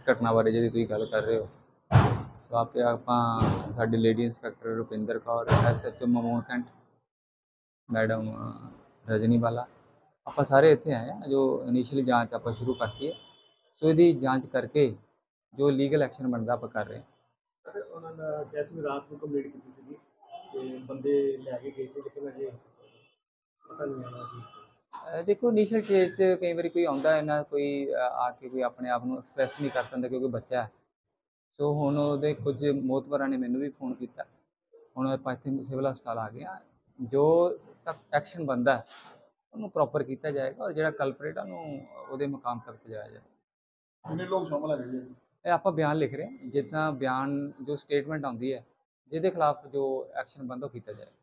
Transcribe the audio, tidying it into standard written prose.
ਘਟਨਾ ਬਾਰੇ ਜਿਹੜੀ ਤੁਸੀਂ ਗੱਲ ਕਰ ਰਹੇ ਹੋ, ਸੋ ਆਪਾਂ ਸਾਡੀ lady inspector Rupinder Kaur, SHO Mamun cantt madam Rajni Bala, ਆਪਾਂ ਸਾਰੇ ਇੱਥੇ ਆਏ ਹਾਂ। ਜੋ ਇਨੀਸ਼ੀਅਲੀ ਜਾਂਚ ਆਪਾਂ ਸ਼ੁਰੂ ਕਰਤੀ ਹੈ, ਸੋ ਇਹਦੀ ਜਾਂਚ ਕਰਕੇ ਜੋ ਲੀਗਲ ਐਕਸ਼ਨ ਬਣਦਾ ਆਪਾਂ ਕਰ ਰਹੇ ਹਾਂ। ਸਰ ਉਹਨਾਂ ਦਾ ਕਿਹਾ ਸੀ ਰਾਤ ਨੂੰ ਕੰਪਲੀਟ ਕੀਤੀ ਸੀਗੀ ਤੇ ਬੰਦੇ ਲੈ ਕੇ ਗਏ ਸੀ, ਲੇਕਿਨ ਅਜੇ ਪਤਾ ਨਹੀਂ ਆਇਆ ਜੀ। ਦੇਖੋ ਇਨੀਸ਼ੀਅਲ ਸਟੇਜ 'ਚ ਕਈ ਵਾਰੀ ਕੋਈ ਆਉਂਦਾ ਨਾ, ਕੋਈ ਆ ਕੇ ਕੋਈ ਆਪਣੇ ਆਪ ਨੂੰ ਐਕਸਪ੍ਰੈਸ ਨਹੀਂ ਕਰ ਸਕਦਾ ਕਿਉਂਕਿ ਬੱਚਾ ਹੈ। ਸੋ ਹੁਣ ਉਹਦੇ ਕੁਝ ਮੋਹਤਵਰਾਂ ਨੇ ਮੈਨੂੰ ਵੀ ਫੋਨ ਕੀਤਾ, ਹੁਣ ਆਪਾਂ ਇੱਥੇ ਸਿਵਲ ਹਸਪਤਾਲ ਆ ਗਏ ਹਾਂ। ਜੋ ਸਖਤ ਐਕਸ਼ਨ ਬਣਦਾ ਉਹਨੂੰ ਪ੍ਰੋਪਰ ਕੀਤਾ ਜਾਏਗਾ, ਔਰ ਜਿਹੜਾ ਕਲਪਰੇਟ ਆ ਉਹਨੂੰ ਉਹਦੇ ਮੁਕਾਮ ਤੱਕ ਪਹੁੰਚਾਇਆ ਜਾਏ। ਕਿੰਨੇ ਲੋਕ ਸ਼ਾਮਲ ਹੈਗੇ ਜੀ? ਇਹ ਆਪਾਂ ਬਿਆਨ ਲਿਖ ਰਹੇ ਹਾਂ, ਜਿੱਦਾਂ ਬਿਆਨ ਜੋ ਸਟੇਟਮੈਂਟ ਆਉਂਦੀ ਹੈ, ਜਿਹਦੇ ਖਿਲਾਫ ਜੋ ਐਕਸ਼ਨ ਬਣਦਾ ਉਹ ਕੀਤਾ ਜਾਏ।